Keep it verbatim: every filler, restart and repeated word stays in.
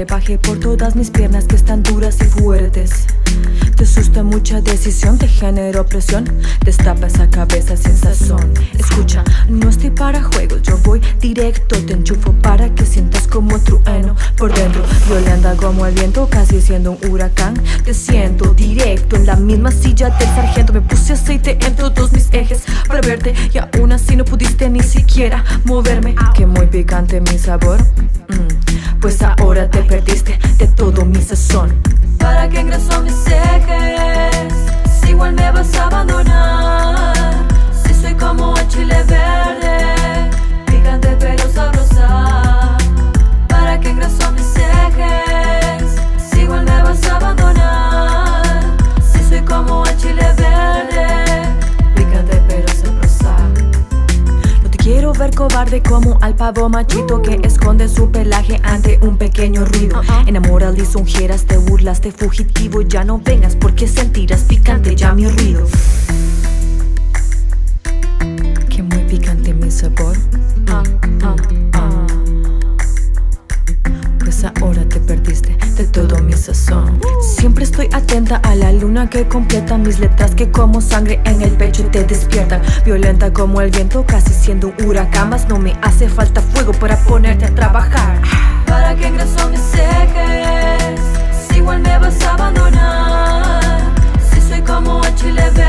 brebaje por todas mis piernas que están duras y fuertes. Te asusta mucha decisión, te genera opresión. Destapa esa cabeza sin sazón. Escucha, no estoy para juegos, yo voy directo. Te enchufo para que sientas como trueno por dentro, violenta como el viento, casi siendo un huracán. Te siento directo en la misma silla del sargento. Me puse aceite en todos mis ejes para verte y aún así no pudiste ni siquiera moverme. Que muy picante mi sabor, mm, pues ahora te perdiste de todo mi sazón. ¿Para qué engrasó mis ejes? Si igual me vas a abandonar. Si soy como el chile verde, picante pero sabrosa. ¿Para qué engrasó mis ejes? Si igual me vas a abandonar. Si soy como el chile verde, picante pero sabrosa. No te quiero ver cobarde como al pavo machito que esconde su pelaje ante un pequeño ruido. Enamoras lisonjeras, te burlas de fugitivo. Ya no vengas porque sentirás picante ya mi ruido. Que muy picante mi sabor. Ah, ah, ah. Pues ahora te perdiste de todo mi sazón. Siempre estoy atenta a la luna que completa mis letras, que como sangre en el pecho te despiertan. Violenta como el viento, casi siendo un huracán. Mas no me hace falta fuego para ponerte a trabajar. ¿Para qué engrasó mis ejes? Si igual me vas a abandonar. Si soy como el chile verde,